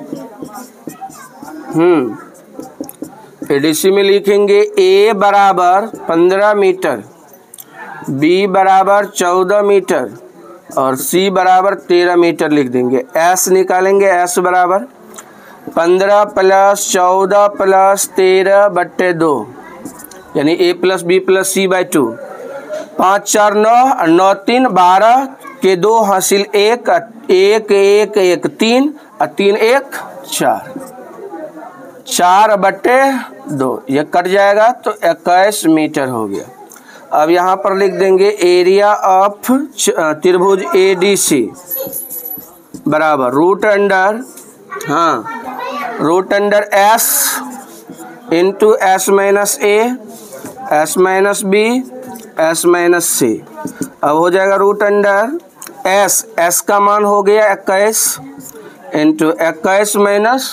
हम्म A D C में लिखेंगे A बराबर पंद्रह मीटर, B बराबर चौदह मीटर और C बराबर तेरह मीटर लिख देंगे। S निकालेंगे, S बराबर पंद्रह प्लस चौदह प्लस तेरह बट्टे दो, यानी A plus B plus C by two. पाँच चार नौ, नौ तीन बारह के दो हासिल एक, एक एक एक तीन और तीन एक चार, चार बट्टे दो, ये कट जाएगा तो इक्कीस मीटर हो गया। अब यहाँ पर लिख देंगे एरिया ऑफ त्रिभुज A D C बराबर रूट अंडर हाँ root under S into S minus A, S minus B, S minus C. अब हो जाएगा रूट अंडर S, S का मान हो गया इक्कीस इंटू इक्कीस माइनस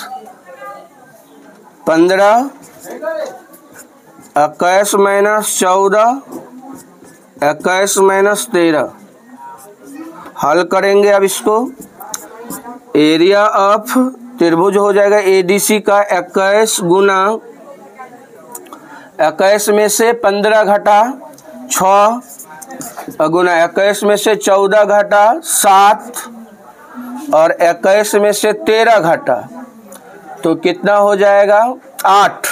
पंद्रह, इक्कीस माइनस चौदह, इक्कीस माइनस तेरह। हल करेंगे अब इसको। एरिया ऑफ त्रिभुज हो जाएगा A D C का इक्कीस गुना इक्कीस में से पंद्रह घटा छः, गुना इक्कीस में से चौदह घटा सात और इक्कीस में से तेरह घटा तो कितना हो जाएगा आठ।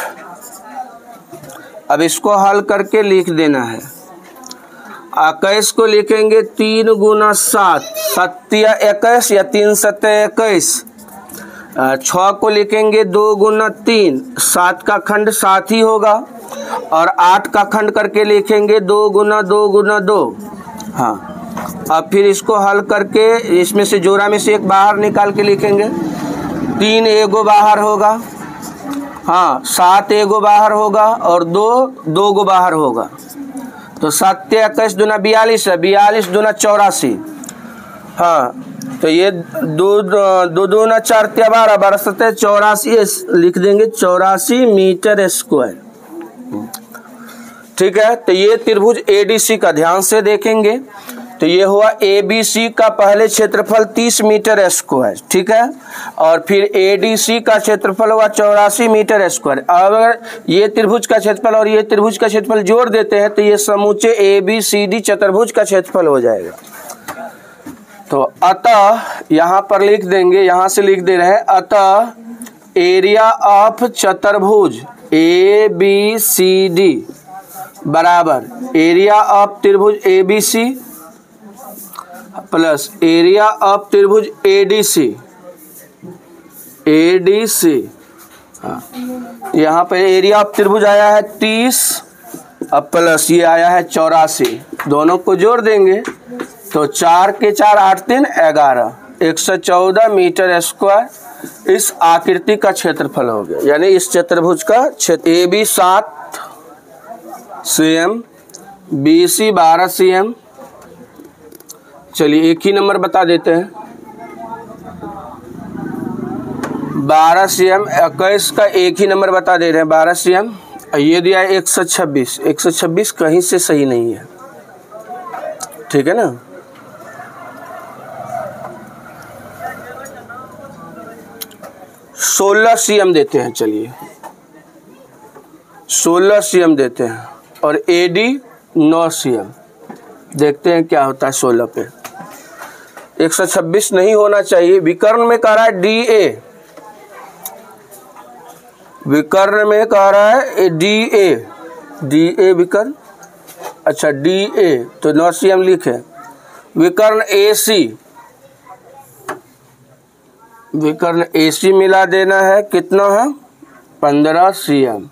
अब इसको हल करके लिख देना है। इक्कीस को लिखेंगे तीन गुना सात, सत्या इक्कीस या तीन सत्या इक्कीस। छः को लिखेंगे दो गुना तीन, सात का खंड सात ही होगा और आठ का खंड करके लिखेंगे दो गुना दो गुना दो। हाँ, अब फिर इसको हल करके इसमें से जोड़ा में से एक बाहर निकाल के लिखेंगे। तीन एगो बाहर होगा, हाँ सात एगो बाहर होगा और दो दो गो बाहर होगा। तो सत्या इक्कीस दूना बयालीस है, बयालीस दूना चौरासी। हाँ, तो ये दो दो दूना चार त्या बारह, बारह सत्या चौरासी लिख देंगे, चौरासी मीटर स्क्वायर। ठीक है, तो ये त्रिभुज A D C का ध्यान से देखेंगे तो ये हुआ A B C का पहले क्षेत्रफल तीस मीटर स्क्वायर। ठीक है, और फिर A D C का क्षेत्रफल हुआ चौरासी मीटर स्क्वायर। अगर ये त्रिभुज का क्षेत्रफल और ये त्रिभुज का क्षेत्रफल जोड़ देते हैं तो ये समूचे A B C D चतुर्भुज का क्षेत्रफल हो जाएगा। तो अतः यहाँ पर लिख देंगे, यहाँ से लिख दे रहे हैं, अतः एरिया ऑफ चतुर्भुज A B C D बराबर एरिया ऑफ त्रिभुज A B C plus area of त्रिभुज A D C, A D C। हाँ, यहाँ पर एरिया ऑफ त्रिभुज आया है तीस, अब प्लस ये आया है चौरासी, दोनों को जोड़ देंगे तो चार के चार आठ तीन ग्यारह, एक सौ चौदह मीटर स्क्वायर इस आकृति का क्षेत्रफल हो गया। यानी इस चतुर्भुज का क्षेत्र ए बी सात सी एम, बी सी बारह सी एम। चलिए एक ही नंबर बता देते हैं, बारह सी एम, इक्कीस का एक ही नंबर बता दे रहे हैं, बारह सी एम, ये दिया है एक सौ छब्बीस, एक सौ छब्बीस कहीं से सही नहीं है, ठीक है ना। सोलह सी एम देते हैं, चलिए सोलह सी एम देते हैं और A D now C M, देखते हैं क्या होता है सोलह पे। एक सौ छब्बीस नहीं होना चाहिए। विकर्ण में कह रहा है डी ए, विकर्ण में कह रहा है डी ए, डी ए विकर्ण, अच्छा डी ए तो नौ सी एम लिखे। विकर्ण ए सी, विकर्ण ए सी मिला देना है, कितना है पंद्रह सी एम।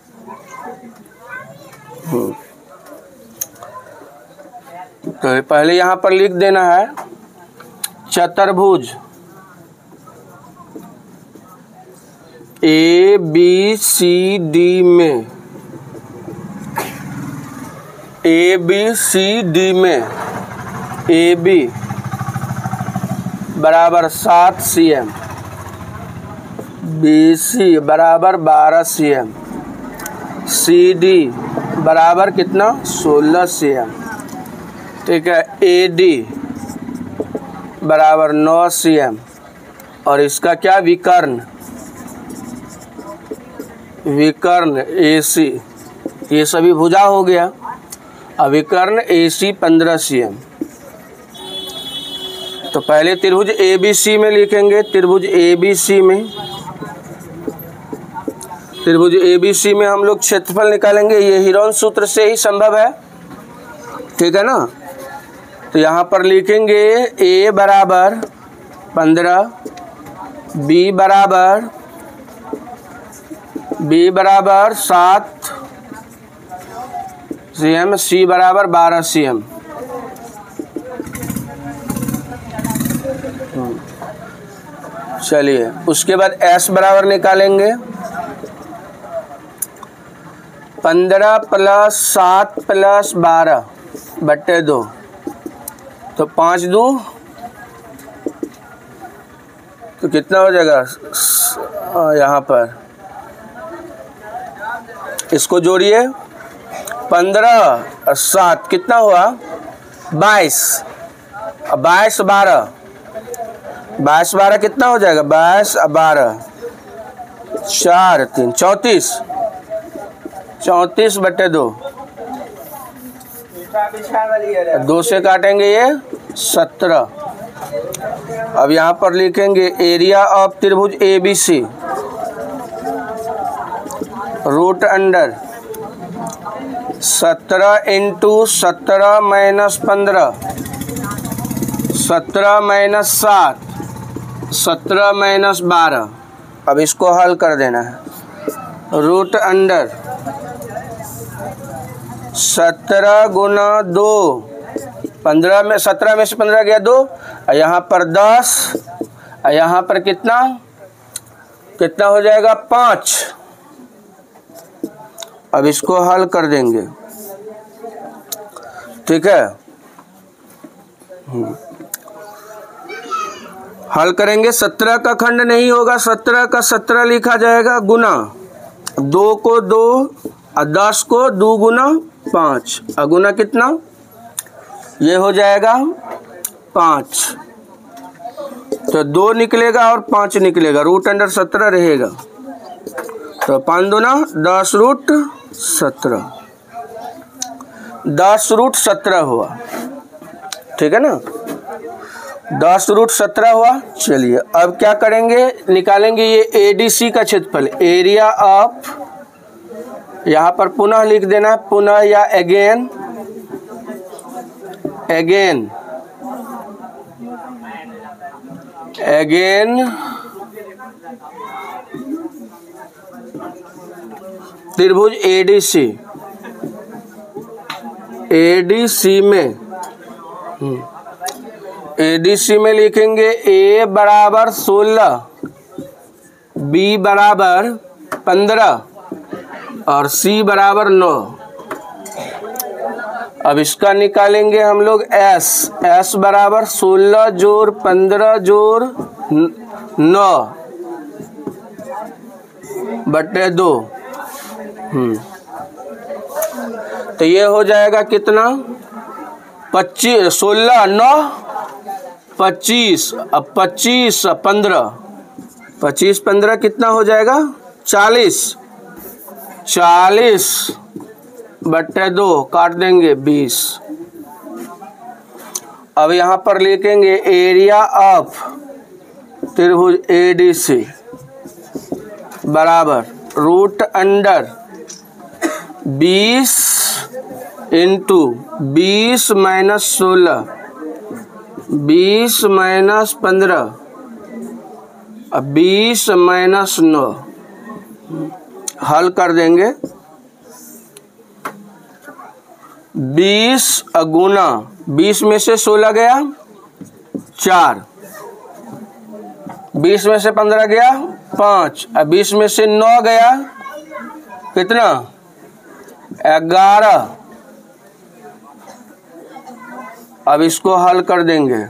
तो पहले यहाँ पर लिख देना है चतुर्भुज ए बी सी डी में, ए बी सी डी में ए बी बराबर सात सी एम, बी सी बराबर बारह सी एम, सी डी बराबर कितना सोलह सी एम, ठीक है। ए डी बराबर नौ सी एम और इसका क्या विकर्ण, विकर्ण ए सी, ये सभी भुजा हो गया। अब विकर्ण ए सी पंद्रह सी एम, तो पहले त्रिभुज ए बी सी में लिखेंगे, त्रिभुज ए बी सी में, त्रिभुज ए बी सी में हम लोग क्षेत्रफल निकालेंगे, ये हीरोन सूत्र से ही संभव है, ठीक है ना। तो यहाँ पर लिखेंगे ए बराबर पंद्रह, बी बराबर बी बराबर सात सी एम, सी बराबर बारह सी एम। चलिए उसके बाद एस बराबर निकालेंगे, पंद्रह प्लस सात प्लस बारह बट्टे दो, तो पाँच दो तो कितना हो जाएगा यहाँ पर, इसको जोड़िए, पंद्रह और सात कितना हुआ बाईस, बाईस बारह, बाईस बारह कितना हो जाएगा, बाईस बारह चार तीन चौंतीस, चौंतीस बटे दो, दो से काटेंगे ये सत्रह। अब यहाँ पर लिखेंगे एरिया ऑफ त्रिभुज A B C, root under सत्रह इंटू सत्रह माइनस पंद्रह, सत्रह माइनस सात, सत्रह माइनस बारह। अब इसको हल कर देना है, रूट अंडर सत्रह गुना दो, पंद्रह में सत्रह में से पंद्रह गया दो, और यहाँ पर दस, और यहाँ पर कितना कितना हो जाएगा पाँच। अब इसको हल कर देंगे, ठीक है। हल करेंगे, सत्रह का खंड नहीं होगा, सत्रह का सत्रह लिखा जाएगा गुना, दो को दो और दस को दो गुना पाँच, अगुना कितना, ये हो जाएगा पाँच, तो दो निकलेगा और पाँच निकलेगा, रूट अंडर सत्रह रहेगा, तो पाँच दूना दस रूट सत्रह, दस रूट सत्रह हुआ, ठीक है ना, दस रूट सत्रह हुआ। चलिए अब क्या करेंगे, निकालेंगे ये ए डी सी का क्षेत्रफल, एरिया ऑफ, यहाँ पर पुनः लिख देना, पुनः या अगेन, अगेन अगेन त्रिभुज A D C, A D सी में ए डी सी में लिखेंगे ए बराबर सोलह, बी बराबर पंद्रह और सी बराबर नौ। अब इसका निकालेंगे हम लोग एस, एस बराबर सोलह जोड़ पंद्रह जोड़ नौ बटे दो, हम्म तो ये हो जाएगा कितना, पच्चीस, सोलह नौ पच्चीस, अब पच्चीस पंद्रह, पच्चीस पंद्रह कितना हो जाएगा, चालीस, चालीस बट्टे दो काट देंगे बीस। अब यहाँ पर लिखेंगे एरिया ऑफ त्रिभुज ए डी सी बराबर रूट अंडर बीस इंटू बीस माइनस सोलह, बीस माइनस पंद्रह, बीस माइनस नौ, हल कर देंगे। बीस गुना बीस में से सोलह गया चार, बीस में से पंद्रह गया पाँच, अब बीस में से नौ गया कितना, ग्यारह। अब इसको हल कर देंगे।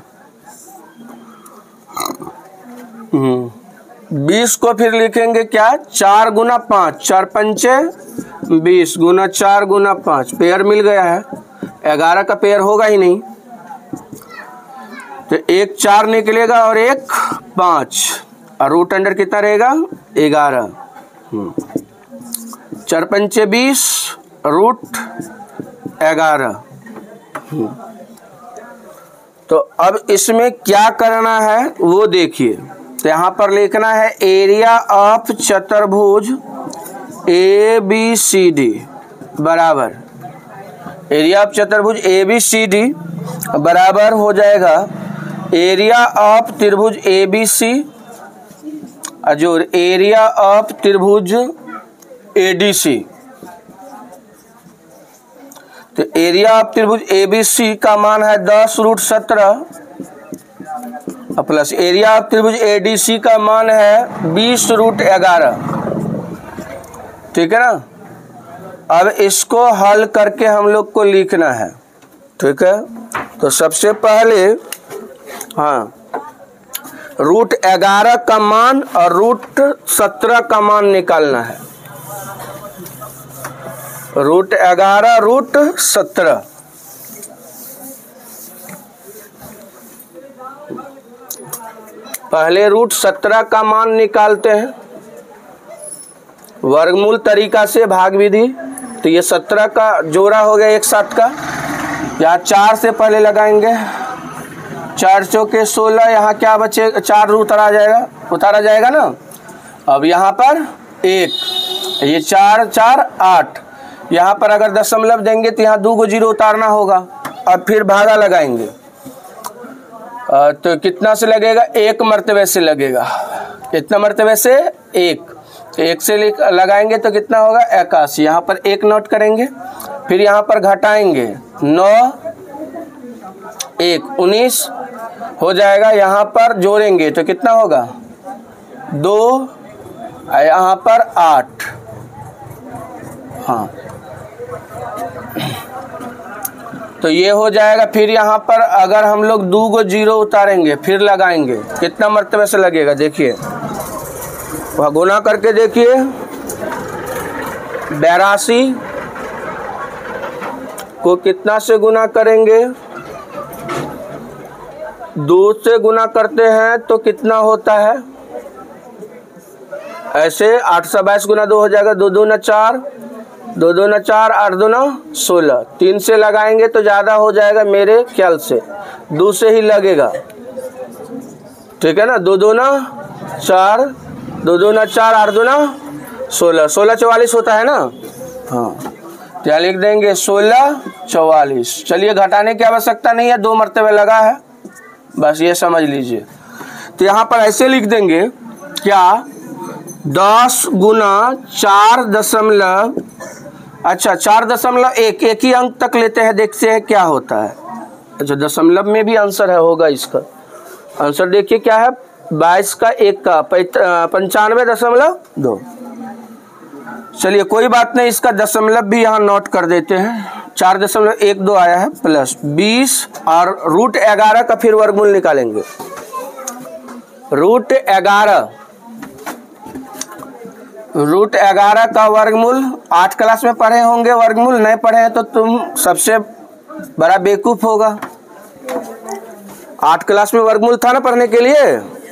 बीस को फिर लिखेंगे क्या, चार गुना पाँच, चार पंचे बीस गुना चार गुना पाँच, पेयर मिल गया है, ग्यारह का पेयर होगा ही नहीं, तो एक चार निकलेगा और एक पाँच, और रूट अंडर कितना रहेगा, ग्यारह। चार पंचे बीस, रूट ग्यारह। तो अब इसमें क्या करना है वो देखिए। तो यहाँ पर लिखना है एरिया ऑफ चतुर्भुज ए बी सी डी बराबर, एरिया ऑफ चतुर्भुज ए बी सी डी बराबर हो जाएगा एरिया ऑफ त्रिभुज ए बी सी जो एरिया ऑफ त्रिभुज ए डी सी। तो एरिया ऑफ त्रिभुज ए बी सी का मान है दस रूट सत्रह प्लस एरिया ऑफ त्रिभुज ए डी सी का मान है बीस रूट ग्यारह। ठीक है ना। अब इसको हल करके हम लोग को लिखना है। ठीक है, तो सबसे पहले हाँ रूट ग्यारह का मान और रूट सत्रह का मान निकालना है। रूट ग्यारह रूट सत्रह, पहले रूट सत्रह का मान निकालते हैं वर्गमूल तरीका से, भाग विधि। तो ये सत्रह का जोड़ा हो गया एक साथ का, यहाँ चार से पहले लगाएंगे, चार चौके सोलह, यहाँ क्या बचे, चार उतारा जाएगा उतारा जाएगा ना। अब यहाँ पर एक, ये चार चार आठ, यहाँ पर अगर दशमलव देंगे तो यहाँ दो को जीरो उतारना होगा। अब फिर भागा लगाएंगे आ, तो कितना से लगेगा, एक मर्तबे से लगेगा। कितना मर्तबे से, एक। तो एक से लगाएंगे तो कितना होगा, इक्यासी। यहाँ पर एक नोट करेंगे, फिर यहाँ पर घटाएंगे, नौ एक उन्नीस हो जाएगा। यहाँ पर जोड़ेंगे तो कितना होगा, दो, यहाँ पर आठ। हाँ, तो ये हो जाएगा। फिर यहाँ पर अगर हम लोग दो को जीरो उतारेंगे फिर लगाएंगे, कितना मर्तबे से लगेगा, देखिए वह गुना करके देखिए, बेरासी को कितना से गुना करेंगे, दो से गुना करते हैं तो कितना होता है, ऐसे आठ सौ बाईस गुना दो हो जाएगा, दो दो न चार, दो दो न चार, आठ दो न सोलह। तीन से लगाएंगे तो ज़्यादा हो जाएगा मेरे ख्याल से, दो से ही लगेगा। ठीक है ना, दो दो न चार, दो दो न चार, आठ दो न सोलह, सोलह चौवालीस होता है ना। हाँ, क्या लिख देंगे, सोलह चौवालीस। चलिए घटाने की आवश्यकता नहीं है, दो मरतबे लगा है, बस ये समझ लीजिए। तो यहाँ पर ऐसे लिख देंगे क्या, दस गुना चार दशमलव, अच्छा चार दशमलव एक, एक ही अंक तक लेते हैं, देखते हैं क्या होता है। अच्छा दशमलव में भी आंसर है, होगा इसका आंसर। देखिए क्या है, बाईस का एक का पंचानवे दशमलव दो। चलिए कोई बात नहीं, इसका दशमलव भी यहाँ नोट कर देते हैं। चार दशमलव एक दो आया है, प्लस बीस और रूट ग्यारह का फिर वर्गमूल निकालेंगे। रूट ग्यारह रूट ग्यारह का वर्गमूल आठ क्लास में पढ़े होंगे, वर्गमूल नहीं पढ़े हैं तो तुम सबसे बड़ा बेवकूफ होगा। आठ क्लास में वर्गमूल था ना पढ़ने के लिए।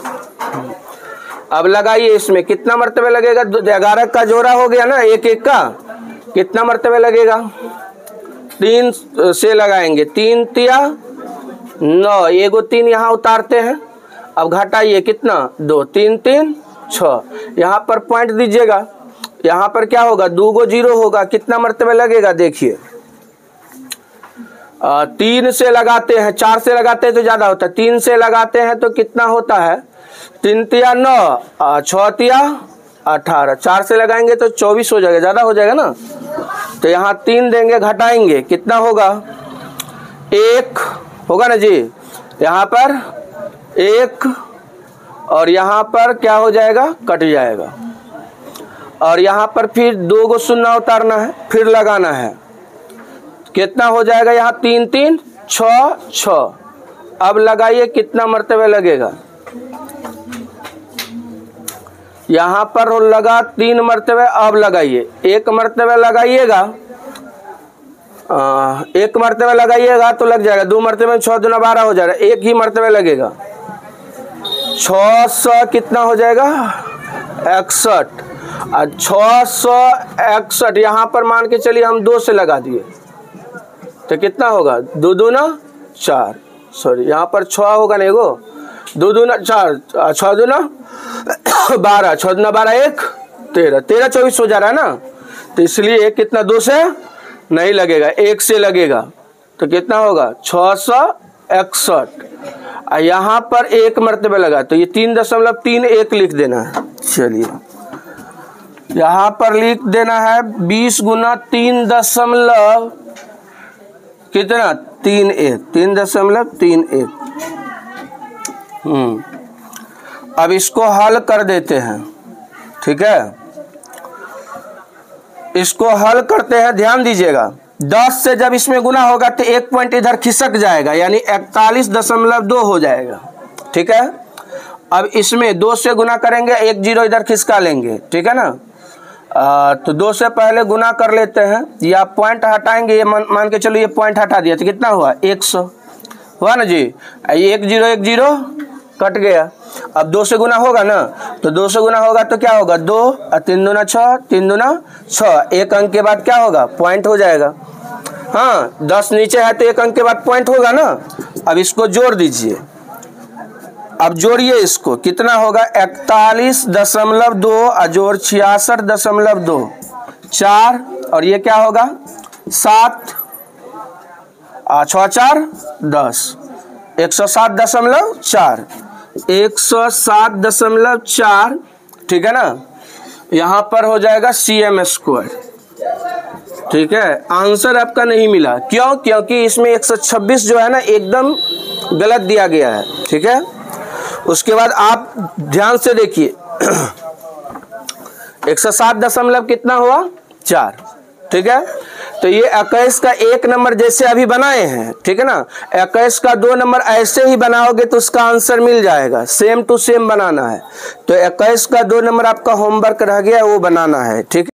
अब लगाइए इसमें कितना मर्तबे लगेगा, ग्यारह का जोड़ा हो गया ना एक एक का, कितना मर्तबे लगेगा, तीन से लगाएंगे, तीन तिया नौ, एगो तीन यहाँ उतारते हैं। अब घटाइए कितना, दो, तीन तीन छः, यहाँ पर पॉइंट दीजिएगा, यहाँ पर क्या होगा, दो गो जीरो होगा, कितना मर्तबे लगेगा देखिए। तीन से लगाते हैं, चार से लगाते हैं तो ज़्यादा होता है, तीन से लगाते हैं तो कितना होता है, तीन तिया नौ, छः तिया अठारह, चार से लगाएंगे तो चौबीस हो जाएगा, ज़्यादा हो जाएगा ना। तो यहाँ तीन देंगे, घटाएंगे कितना होगा, एक होगा ना जी, यहाँ पर एक और यहाँ पर क्या हो जाएगा, कट जाएगा। और यहाँ पर फिर दो गो शून्य उतारना है, फिर लगाना है, कितना हो जाएगा, यहाँ तीन तीन छः छः। अब लगाइए कितना मर्तबे लगेगा, यहाँ पर लगा तीन मर्तबे। अब लगाइए एक मर्तबे लगाइएगा, एक मर्तबे लगाइएगा तो लग जाएगा, दो मर्तबे में छः दूना बारह हो जाएगा, एक ही मर्तबे लगेगा, छः सौ कितना हो जाएगा, इकसठ। और छः सौ इकसठ यहाँ पर मान के चलिए हम दो से लगा दिए तो कितना होगा, दो दूना चार, सॉरी यहाँ पर छः होगा ना, एगो दो दूना चार, छः दूना बारह, छः दूना बारह, एक तेरह, तेरह चौबीस हो जा रहा है ना। तो इसलिए कितना, दो से नहीं लगेगा, एक से लगेगा, तो कितना होगा, छः सौ इकसठ। यहाँ पर एक मर्तबे लगा तो ये तीन दशमलव तीन एक लिख देना है। चलिए यहाँ पर लिख देना है बीस गुना तीन दशमलव कितना, तीन एक, तीन दशमलव तीन एक। हम्म अब इसको हल कर देते हैं, ठीक है, इसको हल करते हैं, ध्यान दीजिएगा। दस से जब इसमें गुना होगा तो एक पॉइंट इधर खिसक जाएगा, यानी इकतालीस दशमलव दो हो जाएगा, ठीक है। अब इसमें दो से गुना करेंगे, एक जीरो इधर खिसका लेंगे, ठीक है ना। आ, तो दो से पहले गुना कर लेते हैं, या पॉइंट हटाएंगे, ये मान, मान के चलो ये पॉइंट हटा दिया तो कितना हुआ, एक सौ हुआ ना जी। एक जीरो एक जीरो कट गया। अब दो से गुना होगा ना, तो दो से गुना होगा तो क्या होगा, दो और तीन दूना छः, तीन दूना छः, एक अंक के बाद क्या होगा, पॉइंट हो जाएगा। हाँ, दस नीचे है तो एक अंक के बाद पॉइंट होगा ना। अब इसको जोड़ दीजिए, अब जोड़िए इसको, कितना होगा, इकतालीस दशमलव दो और जोड़ छियासठ दशमलव दो, चार, और ये क्या होगा, सात, छः चार दस, एक सौ सात दशमलव चार, एक सौ सात दशमलव चार, ठीक है ना। यहाँ पर हो जाएगा सी एम स्क्वायर, ठीक है। आंसर आपका नहीं मिला, क्यों, क्योंकि इसमें एक सौ छब्बीस जो है ना एकदम गलत दिया गया है, ठीक है। उसके बाद आप ध्यान से देखिए, एक सौ सात दशमलव कितना हुआ, चार, ठीक है। तो ये इक्कीस का एक नंबर जैसे अभी बनाए हैं, ठीक है ना, इक्कीस का दो नंबर ऐसे ही बनाओगे तो उसका आंसर मिल जाएगा, सेम टू सेम बनाना है। तो इक्कीस का दो नंबर आपका होमवर्क रह गया, वो बनाना है, ठीक है।